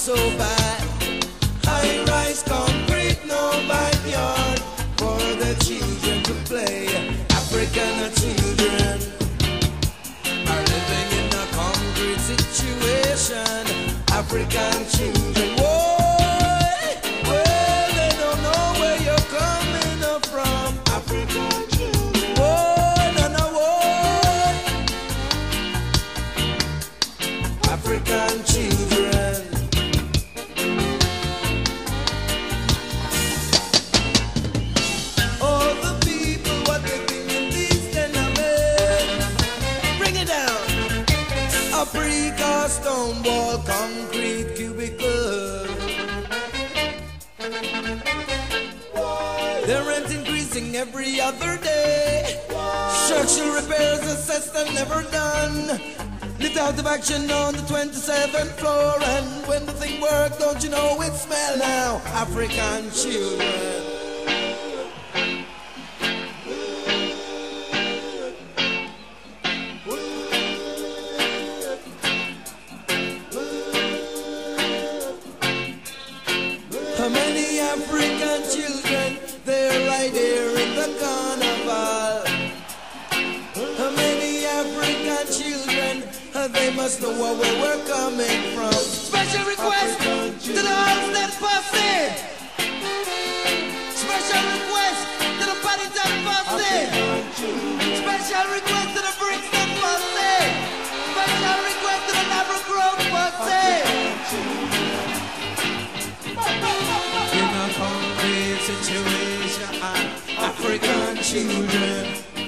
so bad. High-rise concrete, no backyard for the children to play. African children are living in a concrete situation. African children, whoa, well, they don't know where you're coming from. African children, whoa, no, no, whoa. African children. All the people what they think in these tenements. Bring it down. Africa, stone wall, concrete cubicle. The rent increasing every other day. Structural repairs assessed and never done. Lived out of action on the 27th floor. And when the thing worked, don't you know it smell now? African children. How many African children, they're right here in the carnival. How many African children, they must know where we're coming from. Special request to the Halstead posse. Special request to the Paddington posse. Special request to the Brixton posse. Special request to the Navro Grove posse. In a concrete situation, African children,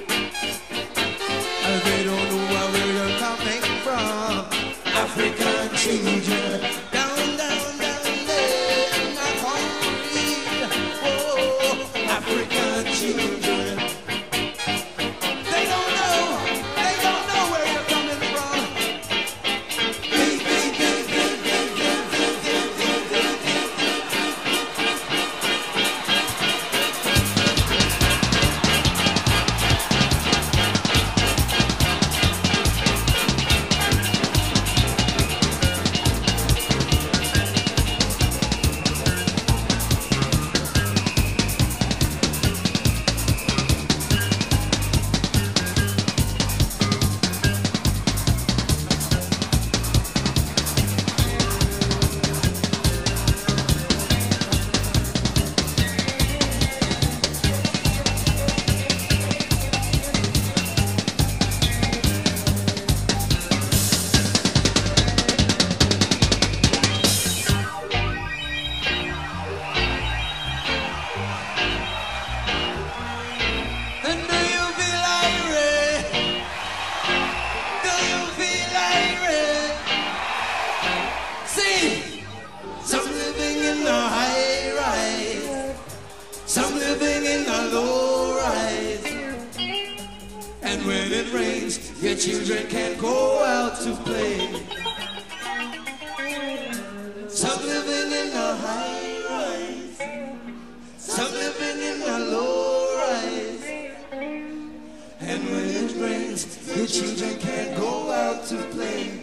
they don't know where we're coming from. African children, down, down, down there in a concrete, oh, African children. They don't know where you're coming from. And do you feel irate? Do you feel irate? See, some living in the high rise, some living in the low rise. And when it rains, your children can't go out to play. Some living in the high rise, some living in the low rise. And when it rains, your children can't go out to play.